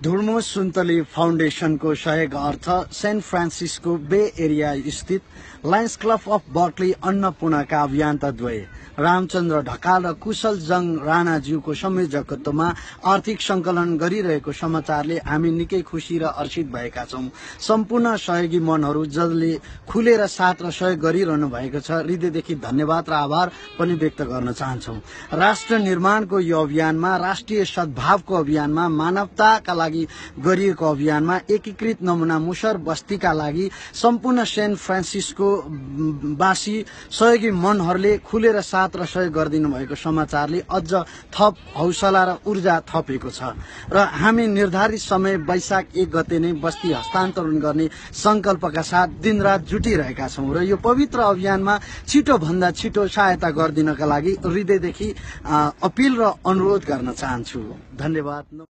धुर्मुस सुन्तली फाउन्डेसनको सहयोग अर्थ सेन्ट फ्रान्सिस्को बे एरिया स्थित लायन्स क्लब अफ बर्कली अन्नपूर्णका अभियन्ताद्वय रामचन्द्र ढकाल र कुशल जङ राणाज्यूको संयोजकत्वमा आर्थिक संकलन गरिरहेको समाचारले हामी निकै खुशी र हर्षित भएका छौं। सम्पूर्ण सहयोगी मनहरू जसले खुलेर साथ र सहयोग गरिरहनु भएको छ, हृदयदेखि धन्यवाद र आभार पनि व्यक्त गर्न चाहन्छौं। राष्ट्र निर्माणको यो अभियानमा, राष्ट्रिय सद्भावको अभियानमा, मानवताका लागि गरिएको अभियानमा एकीकृत नमुना मुसर बस्तीका लागि सम्पूर्ण सेन्ट फ्रान्सिस्को वासी सहयोगी मनहरूले खुलेर साथ र सहयोग गरिदिनु भएको समाचारले अझ थप हौसला र ऊर्जा थपेको छ र हामी निर्धारित समय वैशाख 1 गते नै बस्ती हस्तान्तरण गर्ने संकल्पका साथ दिनरात जुटिरहेका छौं र यो पवित्र अभियानमा छिटो भन्दा छिटो सहायता गरिदिनका लागि हृदयदेखि अपील र अनुरोध गर्न चाहन्छु। धन्यवाद।